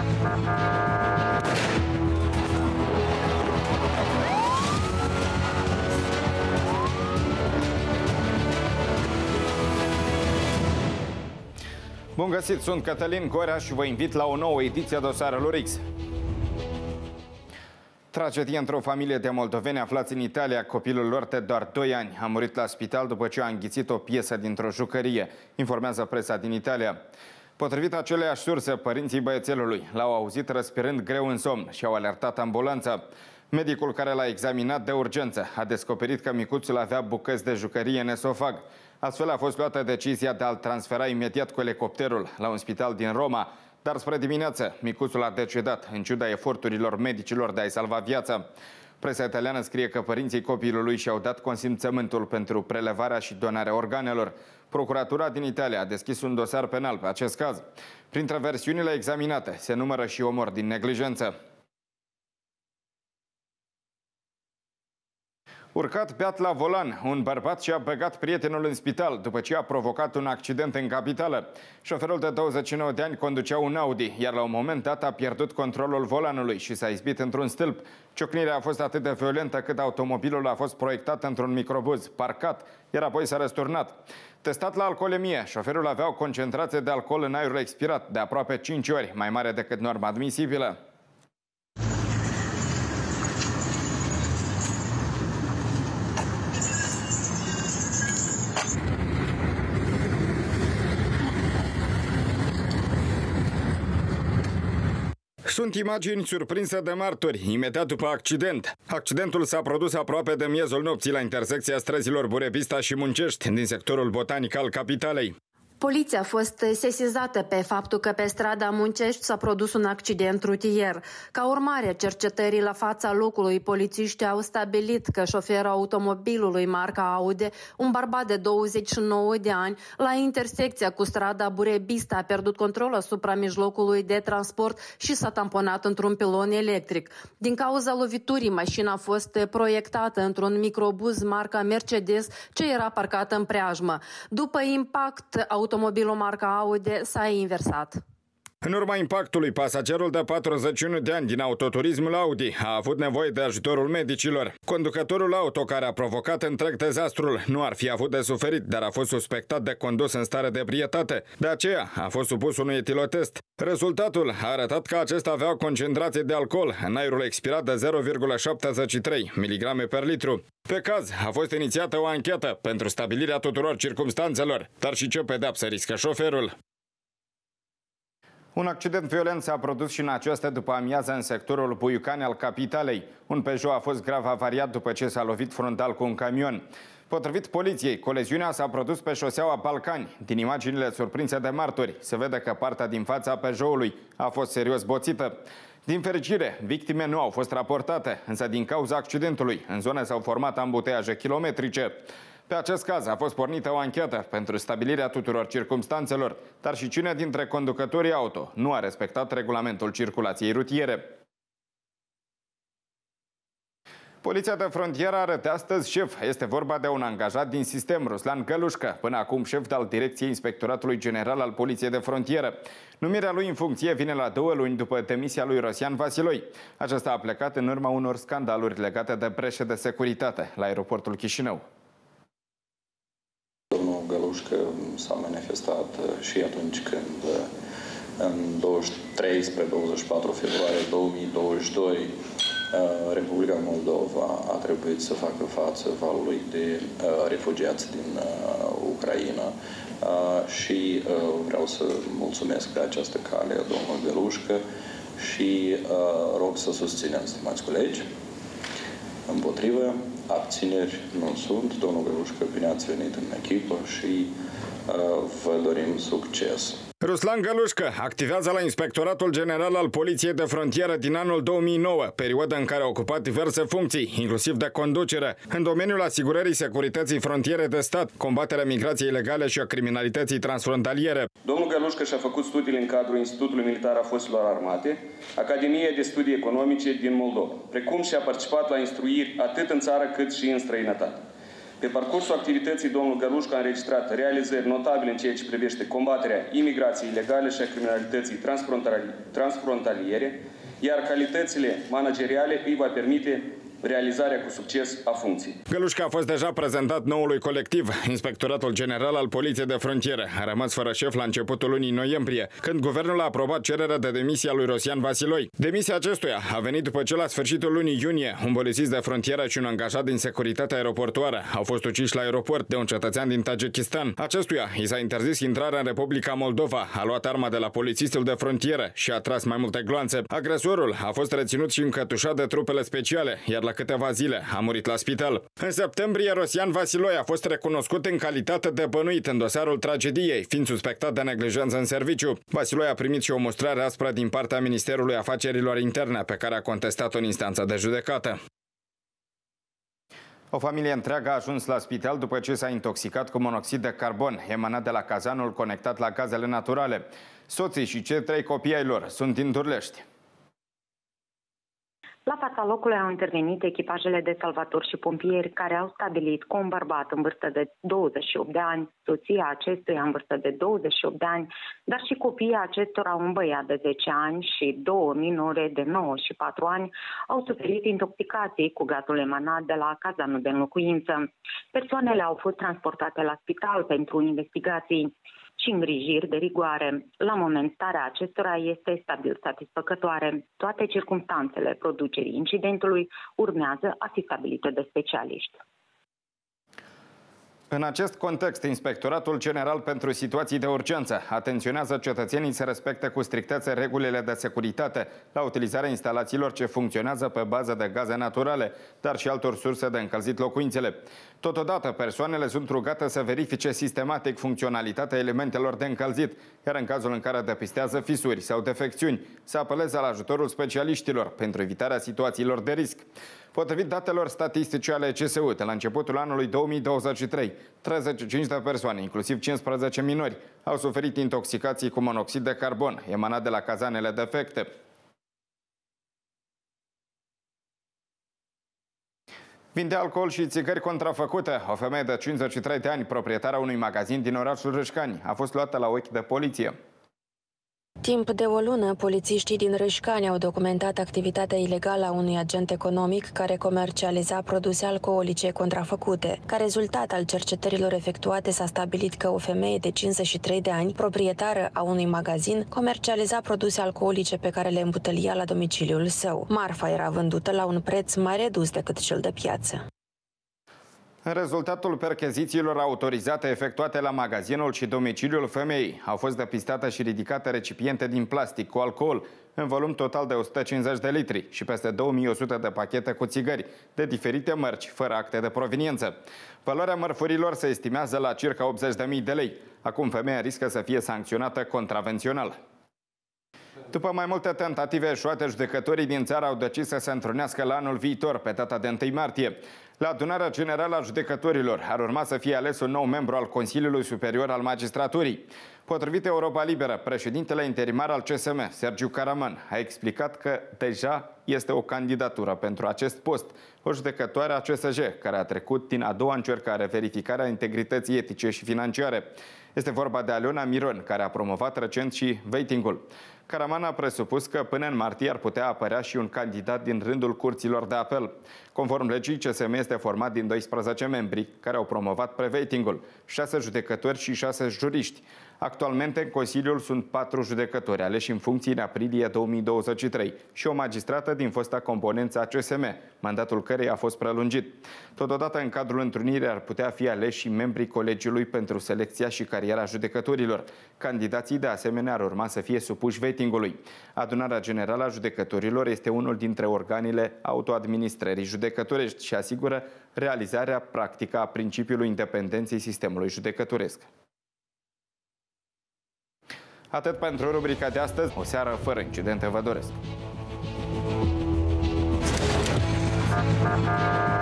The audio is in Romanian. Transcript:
Bun găsit, sunt Cătălin Gorea și vă invit la o nouă ediție a Dosarelor X. Tragedie într-o familie de moldoveni aflați în Italia. Copilul lor de doar 2 ani a murit la spital după ce a înghițit o piesă dintr-o jucărie, informează presa din Italia. Potrivit aceleiași surse, părinții băiețelului l-au auzit răspirând greu în somn și au alertat ambulanța. Medicul care l-a examinat de urgență a descoperit că micuțul avea bucăți de jucărie în esofag. Astfel a fost luată decizia de a-l transfera imediat cu elicopterul la un spital din Roma, dar spre dimineață micuțul a decedat în ciuda eforturilor medicilor de a-i salva viața. Presa italiană scrie că părinții copilului și-au dat consimțământul pentru prelevarea și donarea organelor. Procuratura din Italia a deschis un dosar penal pe acest caz. Printre versiunile examinate se numără și omor din neglijență. Urcat beat la volan, un bărbat și-a băgat prietenul în spital după ce a provocat un accident în capitală. Șoferul de 29 de ani conducea un Audi, iar la un moment dat a pierdut controlul volanului și s-a izbit într-un stâlp. Ciocnirea a fost atât de violentă cât automobilul a fost proiectat într-un microbuz, parcat, iar apoi s-a răsturnat. Testat la alcoolemie, șoferul avea o concentrație de alcool în aerul expirat de aproape 5 ori, mai mare decât norma admisibilă. Sunt imagini surprinse de martori, imediat după accident. Accidentul s-a produs aproape de miezul nopții la intersecția străzilor Burebista și Muncești, din sectorul botanic al capitalei. Poliția a fost sesizată pe faptul că pe strada Muncești s-a produs un accident rutier. Ca urmare a cercetării la fața locului, polițiștii au stabilit că șoferul automobilului marca Audi, un bărbat de 29 de ani, la intersecția cu strada Burebista a pierdut control asupra mijlocului de transport și s-a tamponat într-un pilon electric. Din cauza loviturii, mașina a fost proiectată într-un microbuz marca Mercedes ce era parcată în preajmă. După impact, automobilul marca Audi s-a inversat. În urma impactului, pasagerul de 41 de ani din autoturismul Audi a avut nevoie de ajutorul medicilor. Conducătorul auto care a provocat întreg dezastrul nu ar fi avut de suferit, dar a fost suspectat de condus în stare de ebrietate. De aceea a fost supus unui etilotest. Rezultatul a arătat că acesta avea o concentrație de alcool în aerul expirat de 0,73 mg per litru. Pe caz a fost inițiată o anchetă pentru stabilirea tuturor circumstanțelor, dar și ce pedeapsă riscă șoferul. Un accident violent s-a produs și în această după-amiază în sectorul Buiucani al capitalei. Un Peugeot a fost grav avariat după ce s-a lovit frontal cu un camion. Potrivit poliției, coliziunea s-a produs pe șoseaua Balcani. Din imaginile surprinse de martori, se vede că partea din fața Peugeotului a fost serios boțită. Din fericire, victime nu au fost raportate, însă din cauza accidentului, în zonă s-au format ambuteiaje kilometrice. Pe acest caz a fost pornită o anchetă pentru stabilirea tuturor circumstanțelor, dar și cine dintre conducătorii auto nu a respectat regulamentul circulației rutiere. Poliția de frontieră arătă astăzi șef. Este vorba de un angajat din sistem, Ruslan Gălușcă, până acum șef al Direcției Inspectoratului General al Poliției de Frontieră. Numirea lui în funcție vine la 2 luni după demisia lui Rosian Vasiloi. Acesta a plecat în urma unor scandaluri legate de breșe de securitate la aeroportul Chișinău. Domnul Gălușcă s-a manifestat și atunci când în 23 spre 24 februarie 2022 Republica Moldova a trebuit să facă față valului de refugiați din Ucraina și vreau să mulțumesc pe această cale domnul Gălușcă și rog să susținem, stimați colegi. Împotrivă, abțineri nu sunt. Domnul Gălușcă, bine ați venit în echipă și vă dorim succes. Ruslan Gălușcă activează la Inspectoratul General al Poliției de Frontieră din anul 2009, perioadă în care a ocupat diverse funcții, inclusiv de conducere, în domeniul asigurării securității frontiere de stat, combaterea migrației ilegale și a criminalității transfrontaliere. Domnul Gălușcă și-a făcut studiile în cadrul Institutului Militar a Forțelor Armate, Academia de Studii Economice din Moldova, precum și a participat la instruiri atât în țară cât și în străinătate. Pe parcursul activității, domnul Gălușcă a înregistrat realizări notabile în ceea ce privește combaterea imigrației ilegale și a criminalității transfrontaliere, iar calitățile manageriale îi va permite realizarea cu succes a funcției. Gălușcă a fost deja prezentat noului colectiv. Inspectoratul General al Poliției de Frontieră a rămas fără șef la începutul lunii noiembrie, când guvernul a aprobat cererea de demisie a lui Rosian Vasiloi. Demisia acestuia a venit după ce la sfârșitul lunii iunie un polițist de frontieră și un angajat din securitatea aeroportuară au fost uciși la aeroport de un cetățean din Tajikistan. Acestuia i s-a interzis intrarea în Republica Moldova, a luat arma de la polițistul de frontieră și a tras mai multe gloanțe. Agresorul a fost reținut și încătușat de trupele speciale, iar la câteva zile a murit la spital. În septembrie, Rosian Vasiloi a fost recunoscut în calitate de bănuit în dosarul tragediei, fiind suspectat de neglijență în serviciu. Vasiloi a primit și o mustrare aspră din partea Ministerului Afacerilor Interne, pe care a contestat-o în instanța de judecată. O familie întreagă a ajuns la spital după ce s-a intoxicat cu monoxid de carbon emanat de la cazanul conectat la gazele naturale. Soții și cei 3 copii ai lor sunt din Durlești. La fața locului au intervenit echipajele de salvatori și pompieri, care au stabilit că un bărbat în vârstă de 28 de ani, soția acestuia în vârstă de 28 de ani, dar și copiii acestora, un băiat de 10 ani și 2 minore de 9 și 4 ani, au suferit intoxicații cu gazul emanat de la cazanul de înlocuință. Persoanele au fost transportate la spital pentru investigații și îngrijiri de rigoare. La moment, starea acestora este stabil satisfăcătoare. Toate circumstanțele producerii incidentului urmează a fi stabilite de specialiști. În acest context, Inspectoratul General pentru Situații de Urgență atenționează cetățenii să respecte cu strictețe regulile de securitate la utilizarea instalațiilor ce funcționează pe bază de gaze naturale, dar și altor surse de încălzit locuințele. Totodată, persoanele sunt rugate să verifice sistematic funcționalitatea elementelor de încălzit, iar în cazul în care depistează fisuri sau defecțiuni, să apeleze la ajutorul specialiștilor pentru evitarea situațiilor de risc. Potrivit datelor statistice ale CSU, de la începutul anului 2023, 35 de persoane, inclusiv 15 minori, au suferit intoxicații cu monoxid de carbon emanat de la cazanele defecte. Vinde alcool și țigări contrafăcute. O femeie de 53 de ani, proprietara unui magazin din orașul Râșcani, a fost luată la ochi de poliție. Timp de o lună, polițiștii din Râșcani au documentat activitatea ilegală a unui agent economic care comercializa produse alcoolice contrafăcute. Ca rezultat al cercetărilor efectuate, s-a stabilit că o femeie de 53 de ani, proprietară a unui magazin, comercializa produse alcoolice pe care le îmbutălia la domiciliul său. Marfa era vândută la un preț mai redus decât cel de piață. În rezultatul perchezițiilor autorizate efectuate la magazinul și domiciliul femeii, au fost depistate și ridicate recipiente din plastic cu alcool, în volum total de 150 de litri și peste 2100 de pachete cu țigări de diferite mărci, fără acte de proveniență. Valoarea mărfurilor se estimează la circa 80.000 de lei. Acum femeia riscă să fie sancționată contravențional. După mai multe tentative eșuate, judecătorii din țară au decis să se întrunească la anul viitor, pe data de 1 martie. La adunarea generală a judecătorilor ar urma să fie ales un nou membru al Consiliului Superior al Magistraturii. Potrivit Europa Liberă, președintele interimar al CSM, Sergiu Caraman, a explicat că deja este o candidatură pentru acest post, o judecătoare a CSJ, care a trecut din a doua încercare verificarea integrității etice și financiare. Este vorba de Aliona Miron, care a promovat recent și waiting-ul. Caraman a presupus că până în martie ar putea apărea și un candidat din rândul curților de apel. Conform legii, CSM este format din 12 membri care au promovat pre-waiting-ul, 6 judecători și 6 juriști. Actualmente, în Consiliul sunt 4 judecători aleși în funcții în aprilie 2023 și o magistrată din fosta componență a CSM, mandatul cărei a fost prelungit. Totodată, în cadrul întrunirii ar putea fi aleși și membrii Colegiului pentru selecția și cariera judecătorilor. Candidații, de asemenea, ar urma să fie supuși waiting-ului. Adunarea Generală a Judecătorilor este unul dintre organele autoadministrării judecătorești și asigură realizarea practică a principiului independenței sistemului judecătoresc. Atât pentru rubrica de astăzi. O seară fără incidente vă doresc.